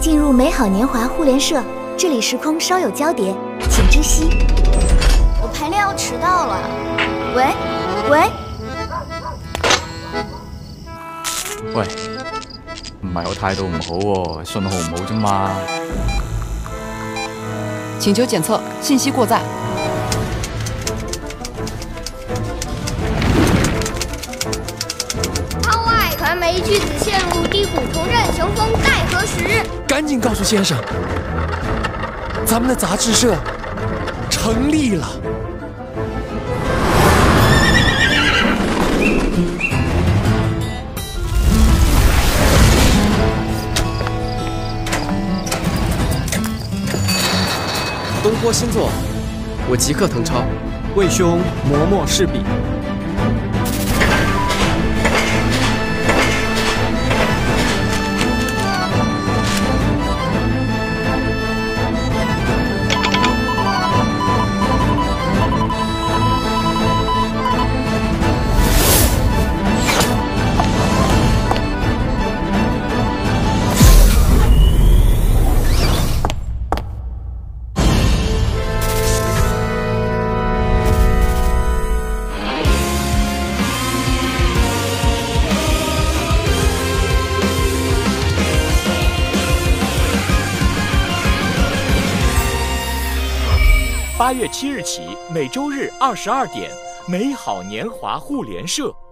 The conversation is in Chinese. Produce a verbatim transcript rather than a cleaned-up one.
进入美好年华互联社，这里时空稍有交叠，请知悉。我排练要迟到了。喂，喂， 喂，唔係我態度唔好喎，信號唔好啫嘛。 請求檢測，信息過載。 窗外传媒巨子陷入低谷，重振雄风待何时？ 赶紧告诉先生，咱们的杂志社成立了。 东坡新作，我即刻誊抄，魏兄磨墨试笔。 八月七日起，每周日二十二点，美好年华互联社。